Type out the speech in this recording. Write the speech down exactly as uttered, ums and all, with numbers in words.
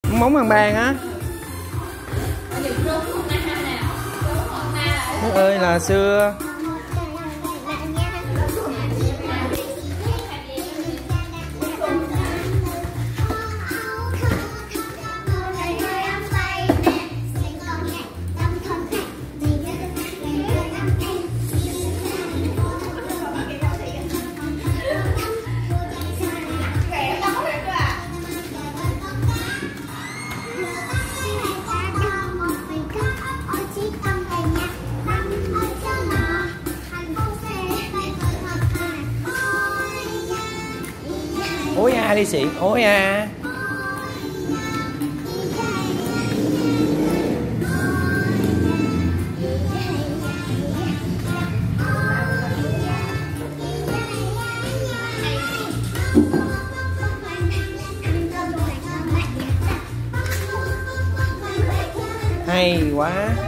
Móng bằng bàn á. Nước ơi là xưa. Ối a đi xịn, ối a. Hay quá.